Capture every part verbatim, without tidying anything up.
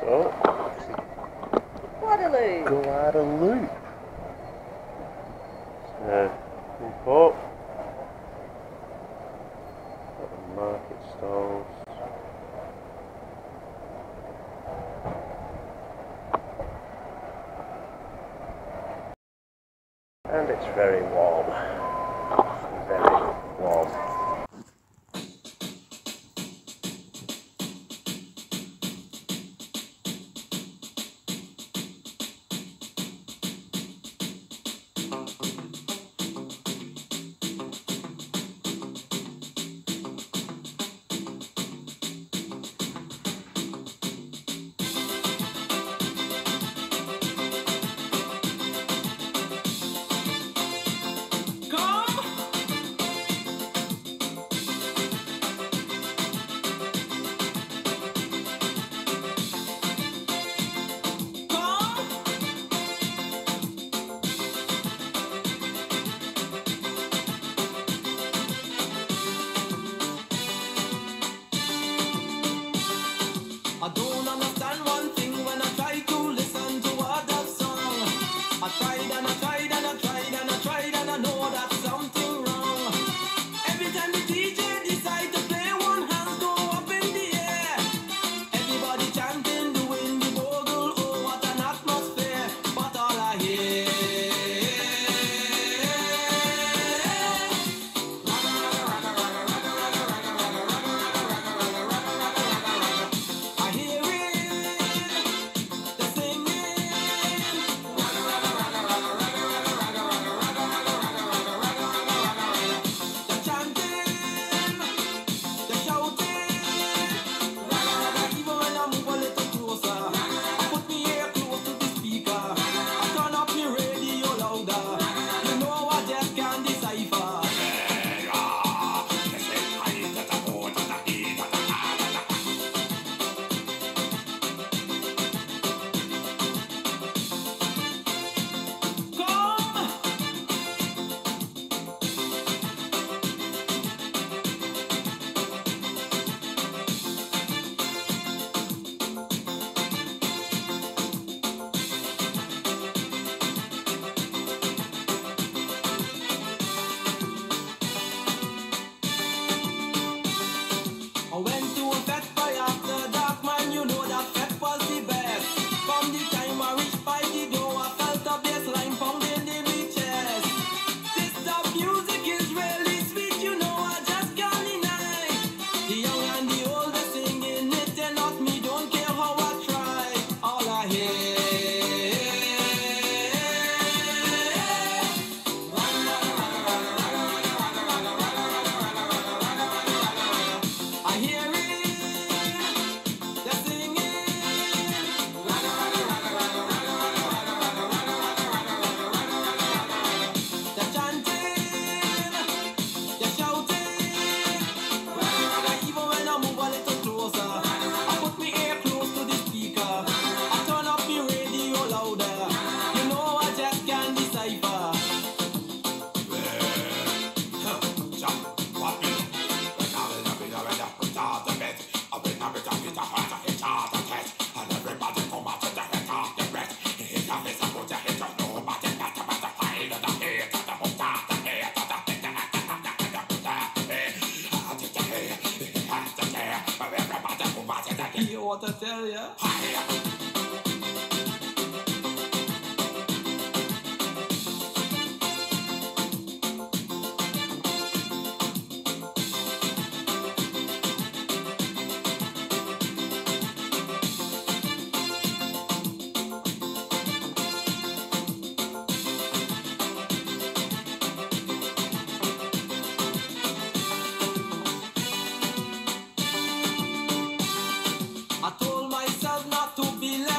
Oh, Guadalupe. Guadalupe. So, import. Got the market stalls. And it's very warm. Very warm. I don't understand one thing when I try to listen to other song. I tried and I tried and I tried and I tried and I know that something wrong. Every time the D J decide to play, one hand go up in the air. Everybody chanting, doing the bogle, oh what an atmosphere. But all I hear I went to a fete by after dark, man, you know that fete was the best. From the time I reached by the door, I felt a bassline pounding in my chest. This stuff music is really sweet, you know I just can't deny. The young and the old are singing it, and not me, don't care how I try. All I hear I hear it, they're singing. They're chanting, they're shouting. Even when I move a little closer, I put my ear close to the speaker. I turn up my radio louder. You know I just can't decipher. You know what I tell ya? I told myself not to be late.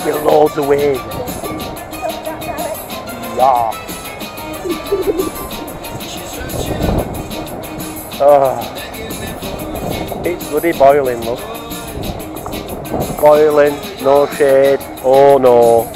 Get loads of wind. Yeah. Oh. It's bloody boiling, look. Boiling, no shade, oh no.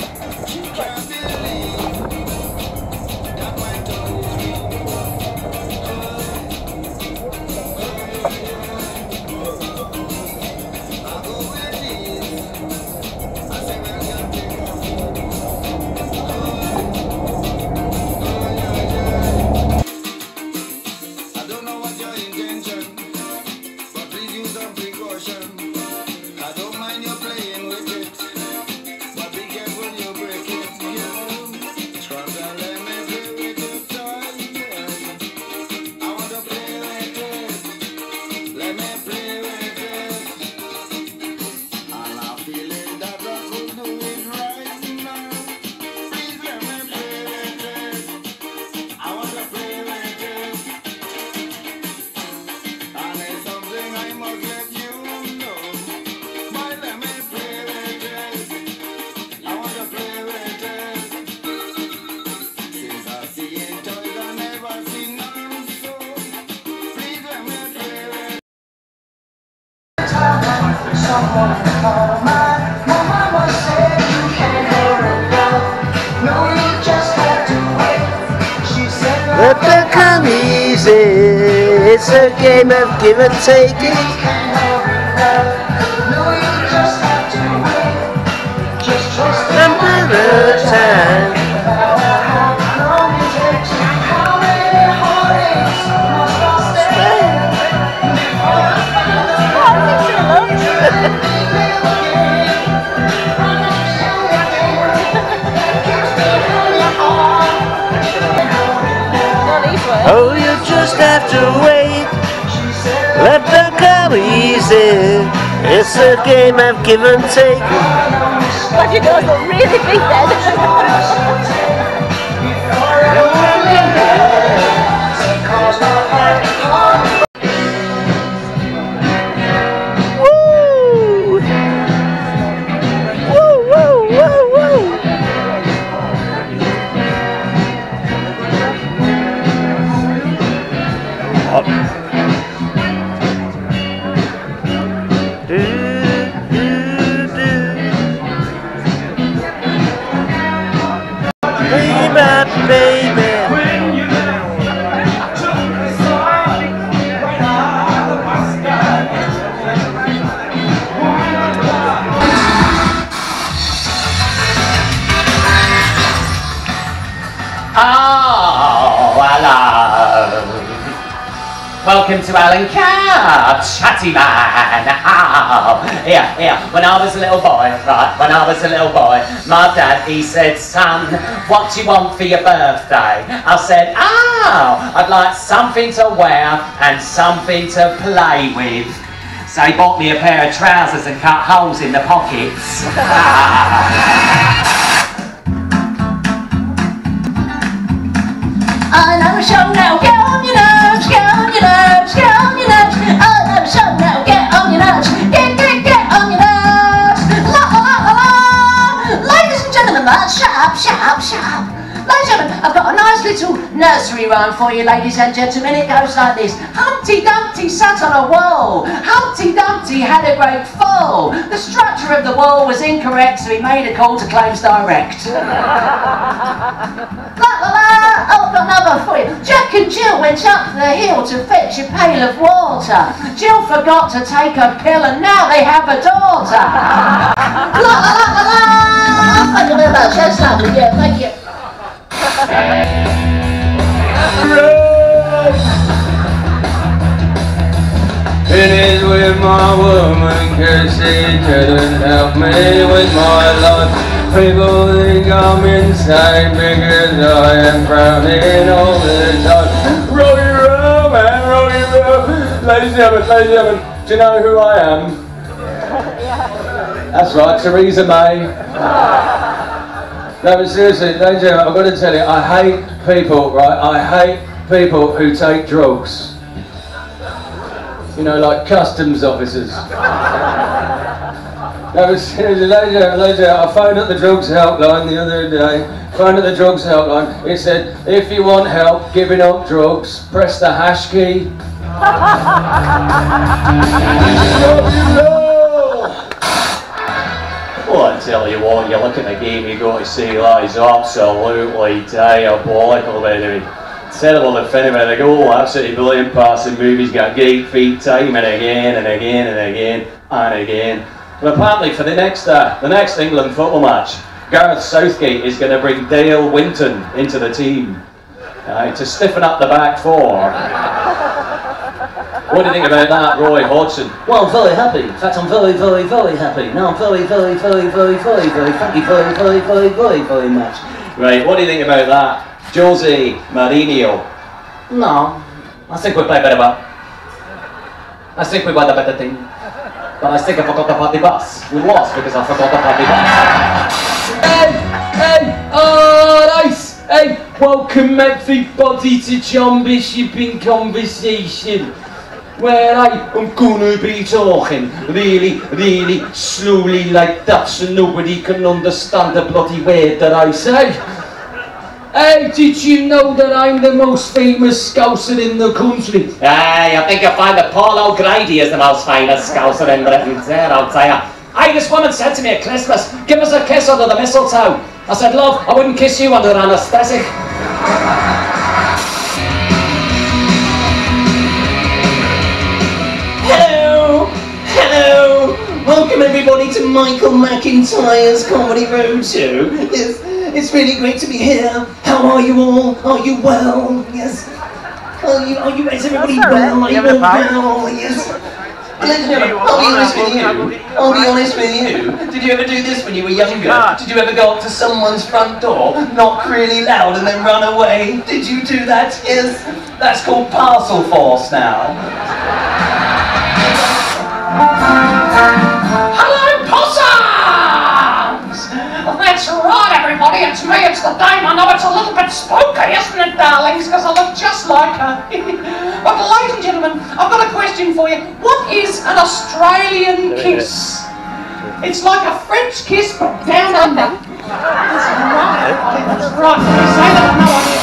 Someone to call my mama said you can't hurry love. No, you just have to wait. She said Let them come easy. It's a game of give and take. you can't hurry love. No, you just have to wait. Just trust the Another time. how long it takes. How many heartaches must I stay before I find the Oh, you just have to wait. Let them come easy. It's a game of give and take. But you guys look really big then. Oh, hello. Welcome to Alan Carr, chatty man. Oh, here, here. When I was a little boy, right, when I was a little boy, my dad, he said, son, what do you want for your birthday? I said, oh, I'd like something to wear and something to play with. So he bought me a pair of trousers and cut holes in the pockets. I never show now, get on your nerves, get on your nerves, get on your nerves. I never show now, get on your nerves, get, get, get on your nerves. La la la la la. Ladies and gentlemen, uh, shut up, shut up, shut up. Ladies and gentlemen, I've got a nice little nursery rhyme for you, ladies and gentlemen. It goes like this. Humpty Dumpty sat on a wall. Humpty Dumpty had a great fall. The structure of the wall was incorrect, so he made a call to Claims Direct. La la la. Oh, I've got another for you. Jack and Jill went up the hill to fetch a pail of water. Jill forgot to take a pill and now they have a daughter. La la la la la. Thank you very much. That's lovely. Yeah, thank you. It is with my woman, cause she couldn't help me with my life. People think I'm insane because I am frowning all the time. Rocky Road, man, Rocky Road. Ladies and gentlemen, ladies and gentlemen, do you know who I am? That's right, Theresa May. No, but seriously, ladies and gentlemen, I've got to tell you, I hate people, right? I hate people who take drugs. You know, like customs officers. There was, there was a lady, a lady, I phoned at the drugs helpline the other day, phoned at the drugs helpline, it said, if you want help giving up drugs, press the hash key. Well, I tell you what, you look at the game you go to see, that is absolutely diabolical, by the way. Terrible defending with a goal, absolutely brilliant passing move, he's got great feet, time and again and again and again and again. But apparently for the next uh, the next England football match, Gareth Southgate is going to bring Dale Winton into the team uh, to stiffen up the back four. What do you think about that, Roy Hodgson? Well, I'm very happy. In fact, I'm very, very, very happy. No, I'm very, very, very, very, very, very, thank you very, very, very, very, very much. Right, what do you think about that? Jose Mourinho. No, I think we play better well. I think we got the better team. But I think I forgot about the bus. We lost because I forgot about the bus. Hey, hey, oh, nice. Hey, welcome everybody to John Bishop in Conversation, where I am gonna be talking really, really slowly like that so nobody can understand the bloody word that I say. Hey, did you know that I'm the most famous Scouser in the country? Hey, I think you'll find that Paul O'Grady is the most famous Scouser in Britain. There, I'll tell you. Hey, this woman said to me at Christmas, give us a kiss under the mistletoe. I said, love, I wouldn't kiss you under anaesthetic. Hello, hello. Welcome everybody to Michael McIntyre's Comedy Roadshow. Yes, it's really great to be here. How are you all? Are you well? Yes. Are you? Are you? Is everybody well? Are you all well? Yes. I'll be honest with you. I'll be honest with you. Did you ever do this when you were younger? Did you ever go up to someone's front door, knock really loud, and then run away? Did you do that? Yes. That's called parcel force now. Hello, possums! That's right, everybody, it's me, it's the dame. I know it's a little bit spooky, isn't it, darlings, because I look just like her. But ladies and gentlemen, I've got a question for you. What is an Australian kiss? It's like a French kiss, but down under. That's right, that's right. You say that, I know I do.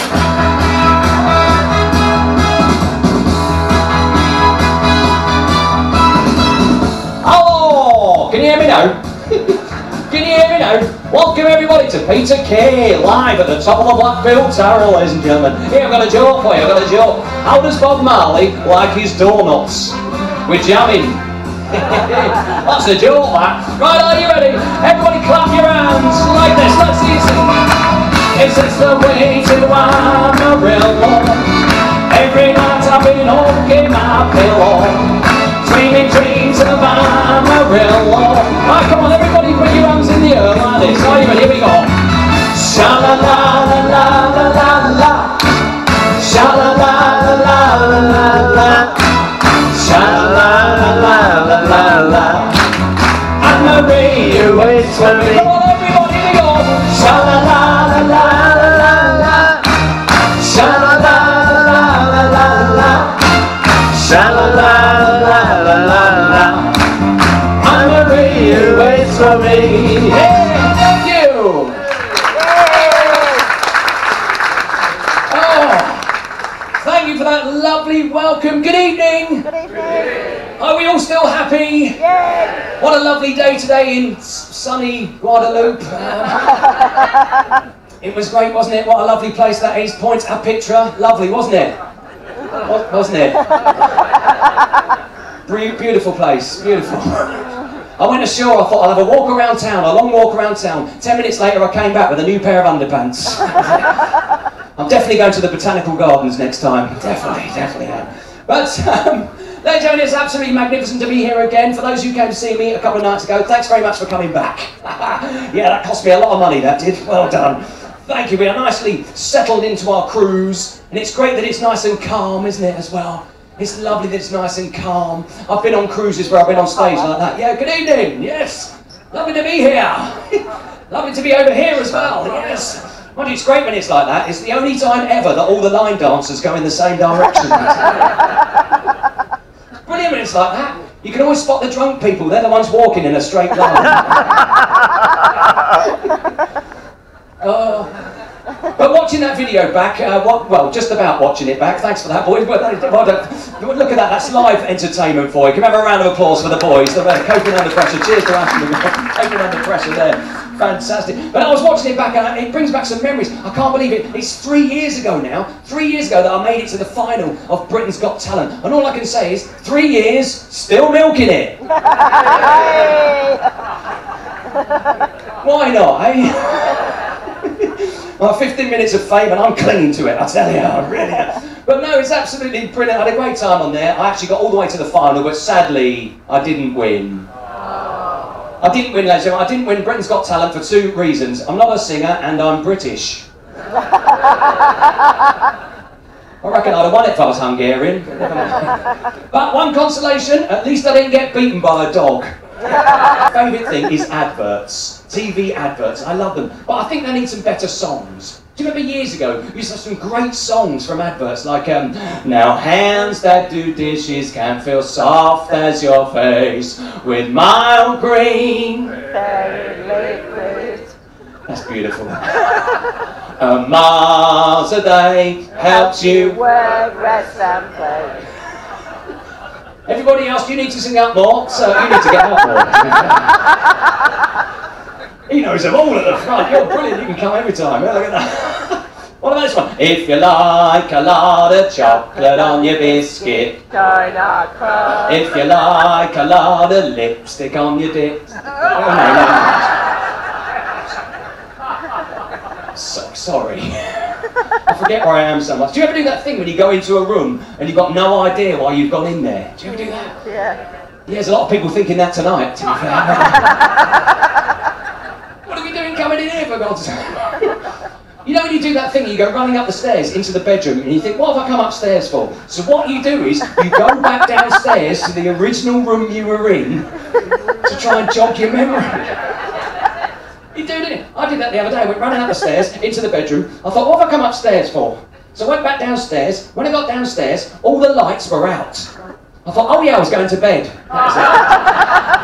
Oh, can you hear me now? Can you hear me now? Welcome everybody to Peter Kay, live at the top of the Blackpool Tower, ladies and gentlemen. Here, I've got a joke for you, I've got a joke. How does Bob Marley like his donuts? We're jamming. That's a joke, that. Right, are you ready? Everybody clap your hands like this, let's see you sing. Is this the way to Amarillo? Every night I've been hugging my pillow, dreaming dreams of Amarillo. Right, come on, everybody, put your hands in the air like this. Are you ready? Here we go. Sha la la la la la la la. Sha la la la la la la la. Sha la la la la la la. Amarillo waits for me. Come on, everybody, here we go. Sha la la la la la la. Sha la la la la la la. Sha la la la la la la. Amarillo waits for me. Hey, thank you. Oh, thank you for that lovely welcome. Good evening. Good evening. Are we all still happy? Yeah. What a lovely day today in sunny Guadeloupe. Um, it was great, wasn't it? What a lovely place that is. Point à Picture. Lovely, wasn't it? Wasn't it? Beautiful place, beautiful. I went ashore, I thought I'll have a walk around town, a long walk around town. Ten minutes later I came back with a new pair of underpants. I'm definitely going to the Botanical Gardens next time. Definitely, definitely am. But, um, ladies and gentlemen, it's absolutely magnificent to be here again. For those who came to see me a couple of nights ago, thanks very much for coming back. Yeah, that cost me a lot of money, that did. Well done. Thank you, we are nicely settled into our cruise, and it's great that it's nice and calm, isn't it, as well? It's lovely that it's nice and calm. I've been on cruises where I've been on stage like that. Yeah, good evening, yes. Lovely to be here. Lovely to be over here as well, yes. Mind you, it's great when it's like that. It's the only time ever that all the line dancers go in the same direction. It's brilliant when it's like that. You can always spot the drunk people. They're the ones walking in a straight line. uh, but watching that video back, uh, what, well, just about watching it back. Thanks for that, boys. But, uh, look at that. That's live entertainment for you. Can we have a round of applause for the boys? They're coping under pressure. Cheers to Ashton. Coping under pressure there. Fantastic. But I was watching it back and it brings back some memories. I can't believe it. It's three years ago now. Three years ago that I made it to the final of Britain's Got Talent. And all I can say is, three years, still milking it. Why not, eh? Well, fifteen minutes of fame and I'm clinging to it, I tell you, I really am. But no, it's absolutely brilliant. I had a great time on there. I actually got all the way to the final, but sadly, I didn't win. I didn't win, ladies and gentlemen. I didn't win Britain's Got Talent for two reasons. I'm not a singer and I'm British. I reckon I'd have won it if I was Hungarian. But one consolation, at least I didn't get beaten by a dog. My favourite thing is adverts. T V adverts, I love them. But I think they need some better songs. Do you remember years ago, we used to have some great songs from adverts like, um, now hands that do dishes can feel soft as your face with mild green. That's beautiful. A miles a day helps you work, rest and play. Everybody else, you need to sing out more, so you need to get out more. He knows them all at the front. You're brilliant, you can come every time. Look at that. What about this one? If you like a lot of chocolate on your biscuit. Try not cry. If you like a lot of lipstick on your dick. Oh, no, no. So sorry. I forget where I am so much. Do you ever do that thing when you go into a room and you've got no idea why you've gone in there? Do you ever do that? Yeah. Yeah, there's a lot of people thinking that tonight, to be fair. What are we doing coming in here, for God's sake? You know when you do that thing, you go running up the stairs into the bedroom and you think, what have I come upstairs for? So what you do is, you go back downstairs to the original room you were in to try and jog your memory. You do, didn't you? I did that the other day. I went running up the stairs into the bedroom. I thought, what have I come upstairs for? So I went back downstairs. When I got downstairs, all the lights were out. I thought, oh yeah, I was going to bed. That was it.